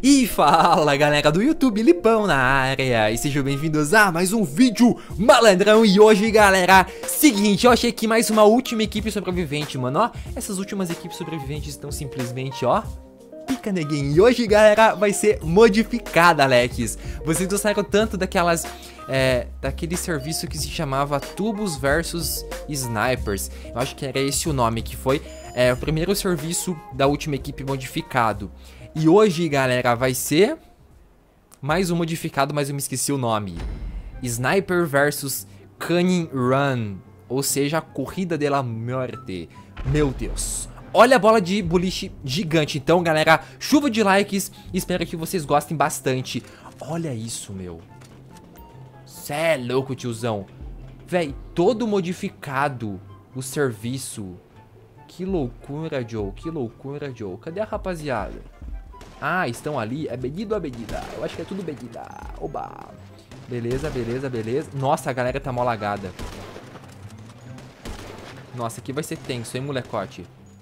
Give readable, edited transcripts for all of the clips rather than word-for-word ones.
E fala galera do YouTube, Lipão na área, e sejam bem-vindos a mais um vídeo malandrão. E hoje galera, seguinte, eu achei aqui mais uma última equipe sobrevivente, mano, ó. Essas últimas equipes sobreviventes estão simplesmente, ó, pica neguinho. E hoje galera, vai ser modificada, Alex. Vocês gostaram tanto daquelas, daquele serviço que se chamava Tubos versus Snipers. Eu acho que era esse o nome, que foi o primeiro serviço da última equipe modificado. E hoje, galera, vai ser mais um modificado, mas eu me esqueci o nome. Sniper versus Canyon Run, ou seja, a corrida de la muerte. Meu Deus. Olha a bola de boliche gigante. Então, galera, chuva de likes. Espero que vocês gostem bastante. Olha isso, meu. Cê é louco, tiozão. Véi, todo modificado o serviço. Que loucura, Joe. Que loucura, Joe. Cadê a rapaziada? Ah, estão ali. É Bedida ou é Bedida? Eu acho que é tudo Bedida. Oba. Beleza, beleza, beleza. Nossa, a galera tá mó lagada. Nossa, aqui vai ser tenso, hein, molecote?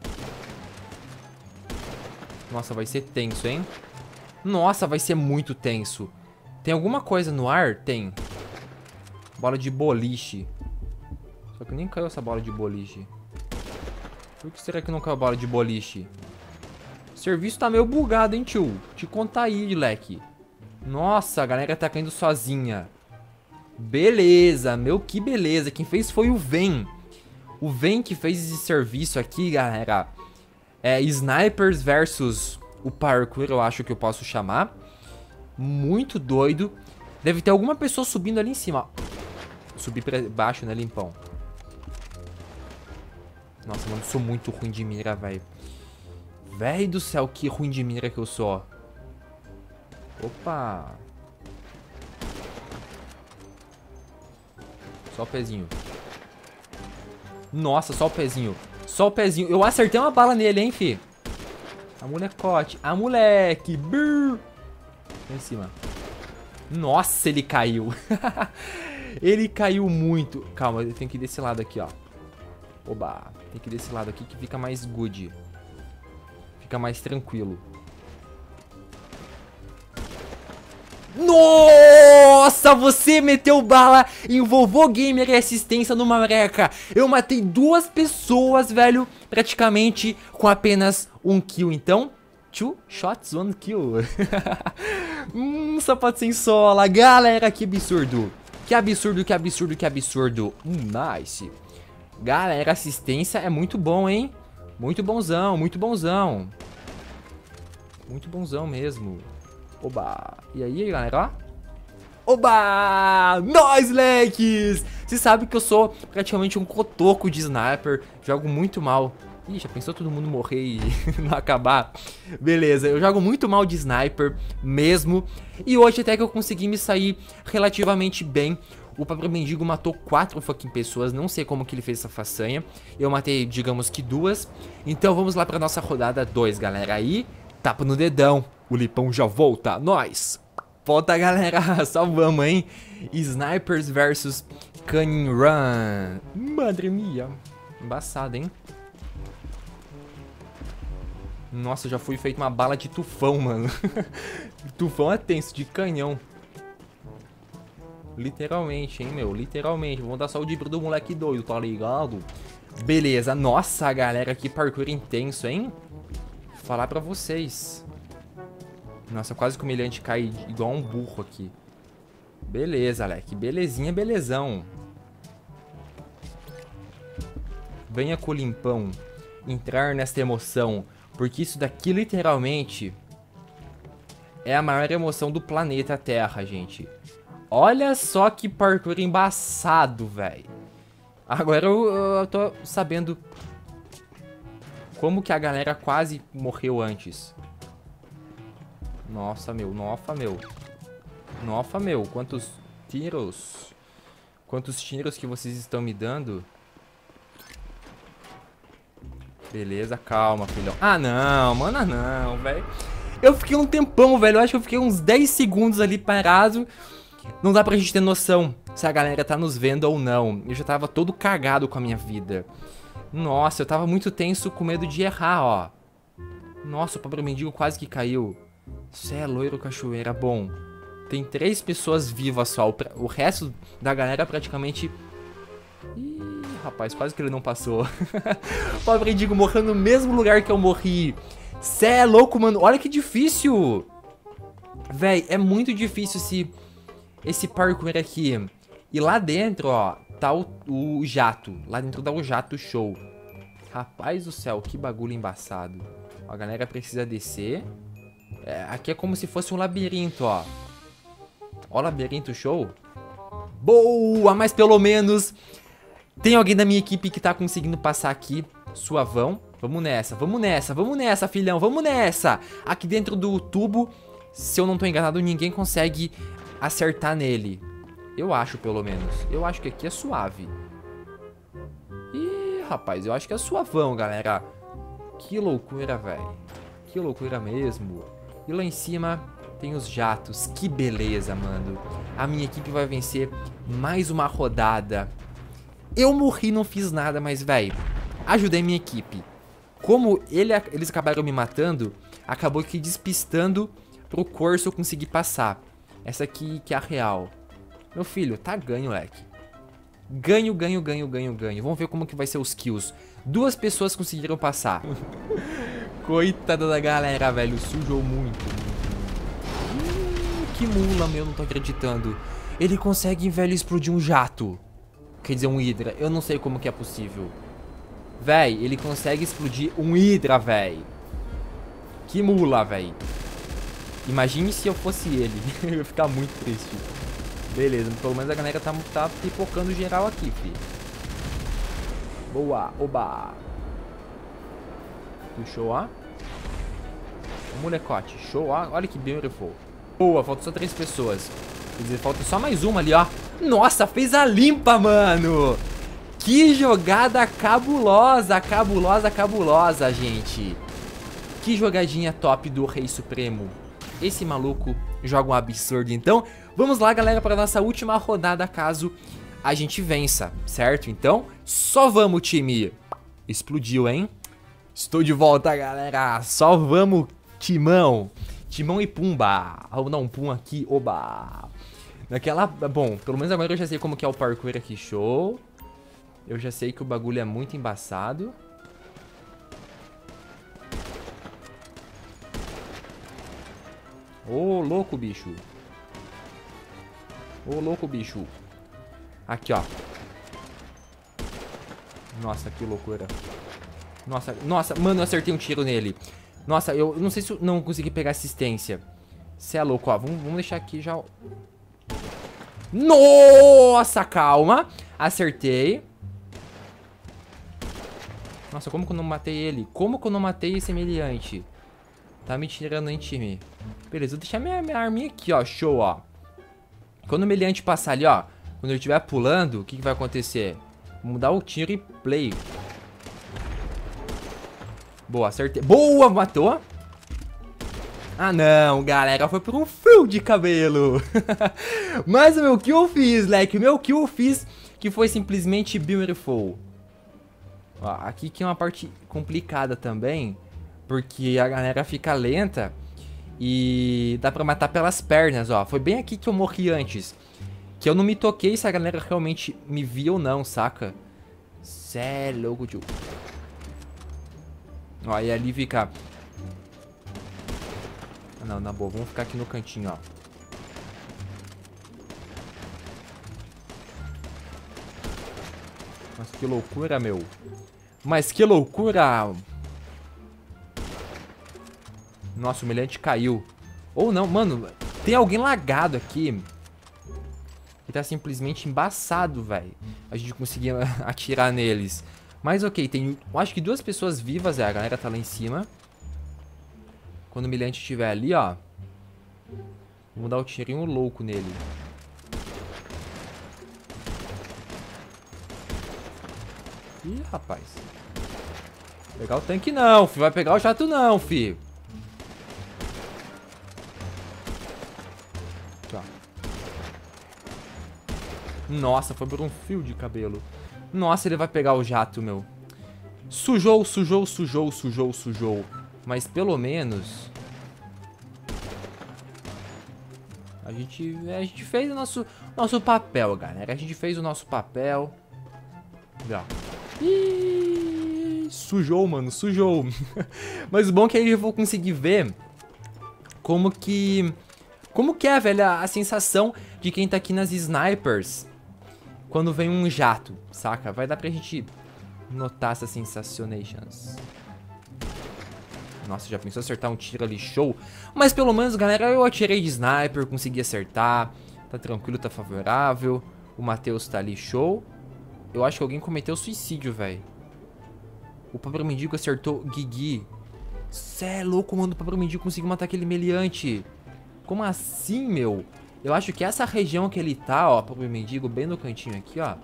Nossa, vai ser tenso, hein? Nossa, vai ser muito tenso. Tem alguma coisa no ar? Tem. Bola de boliche. Só que nem caiu essa bola de boliche. Por que será que não caiu a bola de boliche? O serviço tá meio bugado, hein, tio? Te contar aí, leque. Nossa, a galera tá caindo sozinha. Beleza, meu, que beleza. Quem fez foi o Ven. O Ven que fez esse serviço aqui, galera. É Snipers versus o Parkour, eu acho que eu posso chamar. Muito doido. Deve ter alguma pessoa subindo ali em cima. Subir pra baixo, né, limpão? Nossa, mano, sou muito ruim de mira, velho. Véi do céu, que ruim de mira que eu sou. Opa. Só o pezinho. Nossa, só o pezinho. Só o pezinho. Eu acertei uma bala nele, hein, fi. A molecote. A moleque. Brrr. Lá em cima. Nossa, ele caiu. Ele caiu muito. Calma, eu tenho que ir desse lado aqui, ó. Oba. Tem que ir desse lado aqui que fica mais good. Fica mais tranquilo. Nossa, você meteu bala em vovô gamer e assistência numa breca. Eu matei duas pessoas, velho, praticamente com apenas um kill. Então, 2 shots, 1 kill. Sapato sem sola. Galera, que absurdo. Que absurdo, que absurdo, que absurdo. Nice. Galera, assistência é muito bom, hein? Muito bonzão, muito bonzão. Muito bonzão mesmo. Oba. E aí, galera, ó. Oba! Nós, leques! Você sabe que eu sou praticamente um cotoco de sniper. Jogo muito mal. Ih, já pensou todo mundo morrer e não acabar? Beleza, eu jogo muito mal de sniper mesmo. E hoje até que eu consegui me sair relativamente bem. O Pablo Mendigo matou 4 fucking pessoas. Não sei como que ele fez essa façanha. Eu matei, digamos que 2. Então vamos lá pra nossa rodada 2, galera. Aí, tapa no dedão. O Lipão já volta. Nós. Volta, galera. Só vamos, hein? Snipers versus Canyon Run. Madre mia. Embaçado, hein? Nossa, já fui feito uma bala de tufão, mano. Tufão é tenso, de canhão. Literalmente, hein, meu? Literalmente. Vamos dar só o dibro do moleque doido, tá ligado? Beleza. Nossa, galera, que parkour intenso, hein? Vou falar pra vocês. Nossa, quase que o humilhante cai igual um burro aqui. Beleza, Alec. Belezinha, belezão. Venha com o limpão entrar nesta emoção. Porque isso daqui, literalmente, é a maior emoção do planeta Terra, gente. Olha só que parkour embaçado, velho. Agora eu tô sabendo como que a galera quase morreu antes. Nossa, meu. Nossa, meu. Nossa, meu. Quantos tiros. Quantos tiros que vocês estão me dando. Beleza, calma, filhão. Ah, não, mano, não, velho. Eu fiquei um tempão, velho. Eu acho que eu fiquei uns 10 segundos ali parado. Não dá pra gente ter noção se a galera tá nos vendo ou não. Eu já tava todo cagado com a minha vida. Nossa, eu tava muito tenso com medo de errar, ó. Nossa, o pobre mendigo quase que caiu. Cê é loiro, cachoeira. Bom, tem 3 pessoas vivas só. O resto da galera praticamente... Ih, rapaz, quase que ele não passou. Pobre Indigo morreu no mesmo lugar que eu morri. Cê é louco, mano. Olha que difícil. Véi, é muito difícil esse parkour aqui. E lá dentro, ó, tá o jato. Lá dentro dá o jato show. Rapaz do céu, que bagulho embaçado. Ó, a galera precisa descer. Aqui é como se fosse um labirinto, ó. Ó o labirinto show. Boa, mas pelo menos tem alguém da minha equipe que tá conseguindo passar aqui. Suavão. Vamos nessa, vamos nessa, vamos nessa, filhão, vamos nessa. Aqui dentro do tubo, se eu não tô enganado, ninguém consegue acertar nele. Eu acho, pelo menos. Eu acho que aqui é suave. Ih, rapaz, eu acho que é suavão, galera. Que loucura, velho. Que loucura mesmo. E lá em cima tem os jatos. Que beleza, mano. A minha equipe vai vencer mais uma rodada. Eu morri, não fiz nada, mas, velho, ajudei minha equipe. Como eles acabaram me matando, acabou que despistando pro Corso eu conseguir passar. Essa aqui que é a real. Meu filho, tá ganho, moleque. Ganho, ganho, ganho, ganho, ganho. Vamos ver como que vai ser os kills. 2 pessoas conseguiram passar. Coitada da galera, velho. Sujou muito. Que mula, meu. Não tô acreditando. Ele consegue, velho, explodir um jato. Quer dizer, um Hydra. Eu não sei como que é possível. Véi, ele consegue explodir um Hydra, véi. Que mula, véi. Imagine se eu fosse ele. Eu ia ficar muito triste. Beleza, pelo menos a galera tá pipocando geral aqui, fi. Boa, oba. Show, ó. Molecote, show, ó. Olha que beautiful. Boa, faltam só 3 pessoas. Quer dizer, falta só mais uma ali, ó. Nossa, fez a limpa, mano. Que jogada cabulosa, cabulosa, cabulosa, gente. Que jogadinha top do Rei Supremo. Esse maluco joga um absurdo. Então, vamos lá, galera, para nossa última rodada, caso a gente vença, certo? Então, só vamos, time. Explodiu, hein? Estou de volta, galera. Só vamos, timão. Timão e Pumba. Vamos dar um pum aqui, oba. Naquela... Bom, pelo menos agora eu já sei como que é o parkour aqui, show. Eu já sei que o bagulho é muito embaçado. Ô, louco, bicho. Ô, louco, bicho. Aqui, ó. Nossa, que loucura. Nossa, nossa, mano, eu acertei um tiro nele. Nossa, eu não sei se eu não consegui pegar assistência. Cê é louco, ó. Vamos deixar aqui já. Nossa, calma. Acertei. Nossa, como que eu não matei ele? Como que eu não matei esse semelhante? Tá me tirando, hein, time? Beleza, vou deixar minha arminha aqui, ó. Show, ó. Quando o meliante passar ali, ó. Quando ele estiver pulando, o que vai acontecer? Vamos dar o tiro e play. Boa, acertei. Boa, matou. Ah, não, galera. Foi por um fio de cabelo. Mas o meu kill eu fiz, leque. O meu kill eu fiz, que foi simplesmente beautiful. Ó, aqui que é uma parte complicada também. Porque a galera fica lenta e dá pra matar pelas pernas, ó. Foi bem aqui que eu morri antes. Que eu não me toquei se a galera realmente me via ou não, saca? Cê é louco, tio. Ó, e ali fica... Ah, não, na boa, vamos ficar aqui no cantinho, ó. Mas que loucura, meu. Mas que loucura. Nossa, o humilhante caiu. Ou não, mano, tem alguém lagado aqui. Que tá simplesmente embaçado, velho. A gente conseguia atirar neles. Mas ok, tem, acho que 2 pessoas vivas, a galera tá lá em cima. Quando o humilhante estiver ali, ó. Vamos dar o tirinho louco nele. Ih, rapaz. Pegar o tanque não, fi. Vai pegar o jato não, fi. Aqui, ó. Nossa, foi por um fio de cabelo. Nossa, ele vai pegar o jato, meu. Sujou, sujou, sujou, sujou, sujou. Mas pelo menos... A gente fez o nosso papel, galera. A gente fez o nosso papel. Já. Ih, sujou, mano, sujou. Mas o bom é que aí eu vou conseguir ver como que é, velho, a sensação de quem tá aqui nas snipers quando vem um jato, saca? Vai dar pra gente notar essas sensacionations. Nossa, já pensou acertar um tiro ali, show. Mas pelo menos, galera, eu atirei de sniper, consegui acertar. Tá tranquilo, tá favorável. O Matheus tá ali, show. Eu acho que alguém cometeu suicídio, velho. O Pablo Mendigo acertou Guigui. Cê é louco, mano, o Pablo Mendigo conseguiu matar aquele meliante. Como assim, meu? Eu acho que essa região que ele tá, ó, Pablo Mendigo, bem no cantinho aqui, ó.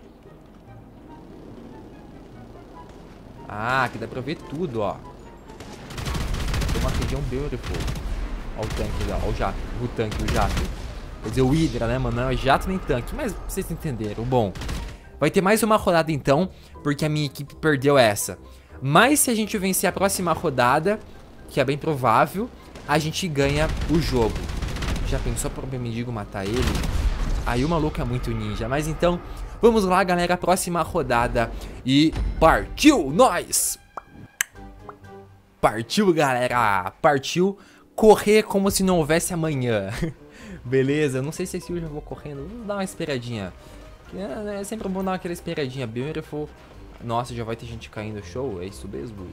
Ah, aqui dá pra ver tudo, ó. Uma região beautiful. Ó o tanque lá, ó o jato. O tanque, o jato. Quer dizer, o Hydra, né, mano? Não é jato nem tanque, mas vocês entenderam. Bom, vai ter mais uma rodada então, porque a minha equipe perdeu essa. Mas se a gente vencer a próxima rodada, que é bem provável, a gente ganha o jogo. Já pensou para o mendigo matar ele? Aí o maluco é muito ninja. Mas então, vamos lá, galera. Próxima rodada. E partiu, nós! Partiu, galera. Partiu correr como se não houvesse amanhã. Beleza? Não sei se eu já vou correndo. Vamos dar uma esperadinha. É sempre bom dar aquela esperadinha. Beautiful. Nossa, já vai ter gente caindo. Show. É isso mesmo.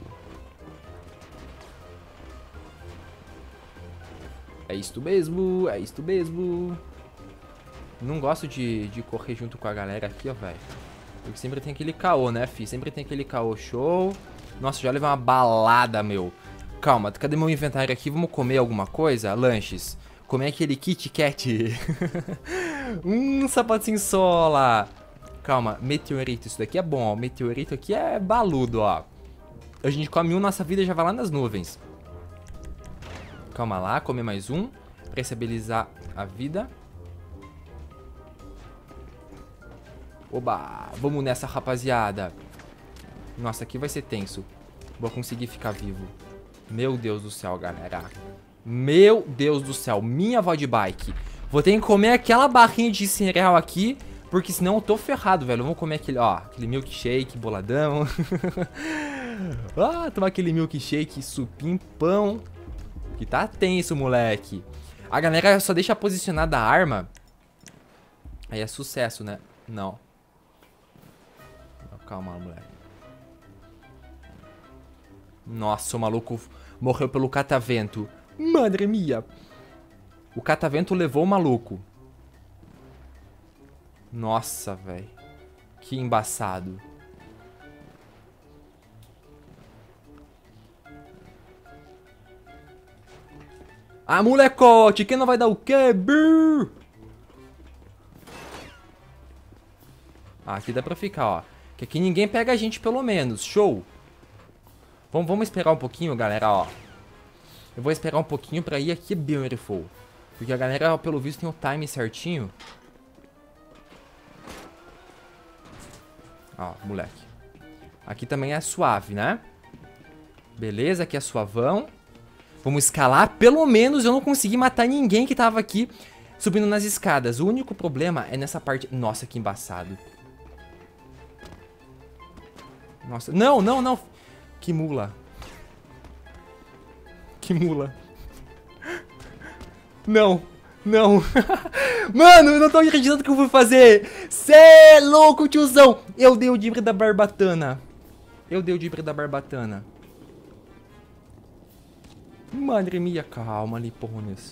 É isto mesmo. É isto mesmo. Não gosto de correr junto com a galera aqui, ó, velho. Porque sempre tem aquele caô, né, fi? Sempre tem aquele caô. Show. Nossa, já levei uma balada, meu. Calma, cadê meu inventário aqui? Vamos comer alguma coisa? Lanches. Comer aquele Kit Kat. Sapatinho sola. Calma, meteorito. Isso daqui é bom, ó. Meteorito aqui é baludo, ó. A gente come um, nossa vida já vai lá nas nuvens. Calma lá, comer mais um. Pra estabilizar a vida. Oba, vamos nessa, rapaziada. Nossa, aqui vai ser tenso. Vou conseguir ficar vivo. Meu Deus do céu, galera. Meu Deus do céu. Minha avó de bike. Vou ter que comer aquela barrinha de cereal aqui, porque senão eu tô ferrado, velho. Vamos comer aquele, ó, aquele milkshake boladão. Ah, tomar aquele milkshake, supim, pão. Que tá tenso, moleque. A galera só deixa posicionada a arma. Aí é sucesso, né? Não. Calma, moleque. Nossa, o maluco morreu pelo catavento. Madre mia. O catavento levou o maluco. Nossa, velho. Que embaçado. Ah, molecote, quem não vai dar o quê? Brrr. Ah, aqui dá pra ficar, ó. Que aqui ninguém pega a gente, pelo menos. Show. Vamos esperar um pouquinho, galera, ó. Eu vou esperar um pouquinho pra ir aqui, beautiful. Porque a galera, pelo visto, tem o time certinho. Ó, moleque. Aqui também é suave, né? Beleza, aqui é suavão. Vamos escalar. Pelo menos eu não consegui matar ninguém que tava aqui subindo nas escadas. O único problema é nessa parte... Nossa, que embaçado. Nossa, não, não, não. Que mula. Que mula. Não, não. Mano, eu não tô acreditando que eu vou fazer. Cê é louco, tiozão. Eu dei o dibre da barbatana. Eu dei o dibre da barbatana. Madre mia, calma ali, porrones.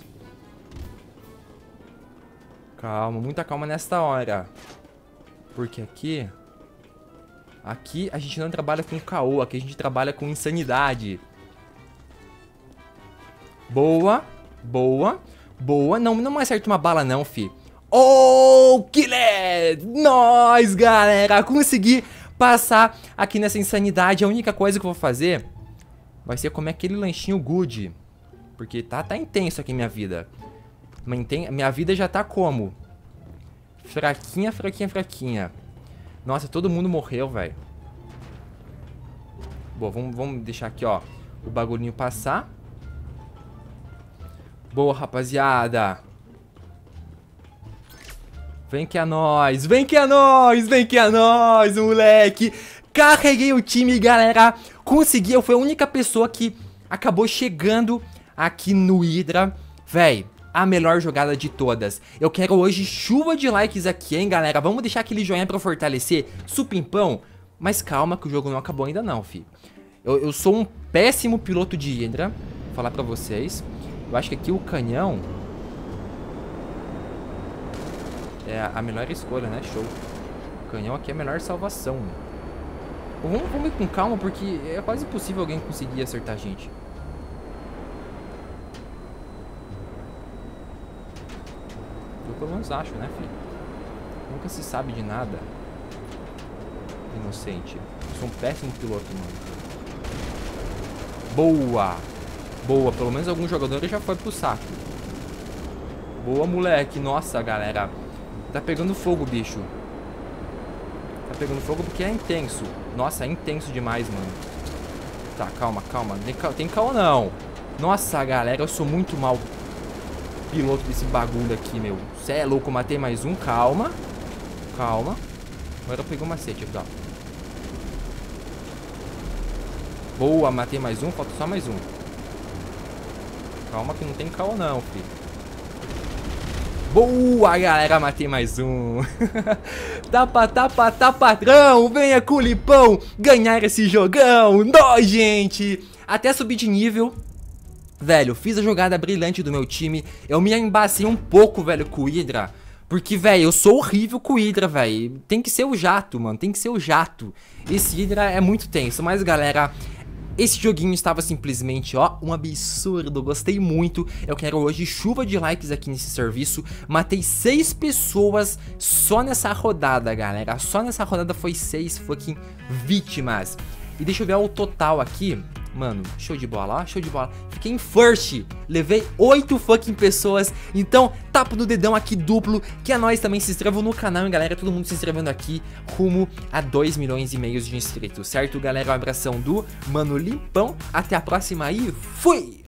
Calma, muita calma nesta hora. Porque aqui... Aqui a gente não trabalha com caô, aqui a gente trabalha com insanidade. Boa, boa, boa. Não, não acerta uma bala não, fi. Oh, killer! Nós, galera, consegui passar aqui nessa insanidade. A única coisa que eu vou fazer vai ser comer aquele lanchinho good. Porque tá intenso aqui minha vida. Minha vida já tá como? Fraquinha, fraquinha, fraquinha. Nossa, todo mundo morreu, velho. Bom, vamos deixar aqui, ó, o bagulhinho passar. Boa, rapaziada. Vem que é nóis, vem que é nóis, vem que é nóis, moleque. Carreguei o time, galera. Consegui, eu fui a única pessoa que acabou chegando aqui no Hydra. Véi, a melhor jogada de todas. Eu quero hoje chuva de likes aqui, hein, galera. Vamos deixar aquele joinha pra fortalecer. Supimpão. Mas calma que o jogo não acabou ainda não, fi. Eu sou um péssimo piloto de Hydra. Vou falar pra vocês. Eu acho que aqui o canhão é a melhor escolha, né? Show. O canhão aqui é a melhor salvação. Vamos ir com calma, porque é quase impossível alguém conseguir acertar a gente. Eu pelo menos acho, né, filho? Nunca se sabe de nada. Inocente. Eu sou um péssimo piloto, mano. Boa! Boa, pelo menos algum jogador já foi pro saco. Boa, moleque. Nossa, galera. Tá pegando fogo, bicho. Tá pegando fogo porque é intenso. Nossa, é intenso demais, mano. Tá, calma, calma. Tem calma não. Nossa, galera, eu sou muito mal piloto desse bagulho aqui, meu. Cê é louco, matei mais um. Calma. Calma. Agora eu peguei um macete aqui, ó. Boa, matei mais um. Falta só mais um. Calma que não tem calma não, filho. Boa, galera, matei mais um. Tá patrão, venha com o Lipão ganhar esse jogão. Nó, gente. Até subir de nível. Velho, fiz a jogada brilhante do meu time. Eu me embacei um pouco, velho, com o Hydra. Porque, velho, eu sou horrível com o Hydra, velho. Tem que ser o jato, mano, tem que ser o jato. Esse Hydra é muito tenso, mas, galera... Esse joguinho estava simplesmente, ó, um absurdo, gostei muito. Eu quero hoje chuva de likes aqui nesse serviço. Matei 6 pessoas só nessa rodada, galera. Só nessa rodada foi 6 fucking vítimas. E deixa eu ver o total aqui. Mano, show de bola, ó, show de bola. Fiquei em first, levei 8 fucking pessoas. Então, tapa no dedão aqui duplo, que é nóis também. Se inscrevam no canal, hein, galera. Todo mundo se inscrevendo aqui, rumo a 2,5 milhões de inscritos, certo, galera? Um abração do Mano Limpão. Até a próxima aí, fui!